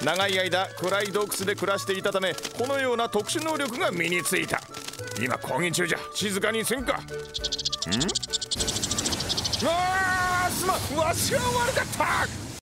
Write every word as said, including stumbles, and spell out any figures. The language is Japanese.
長い間暗い洞窟で暮らしていたため、このような特殊能力が身についた。今講義中じゃ、静かにせんか。ん？あーすまん、わしが悪かった。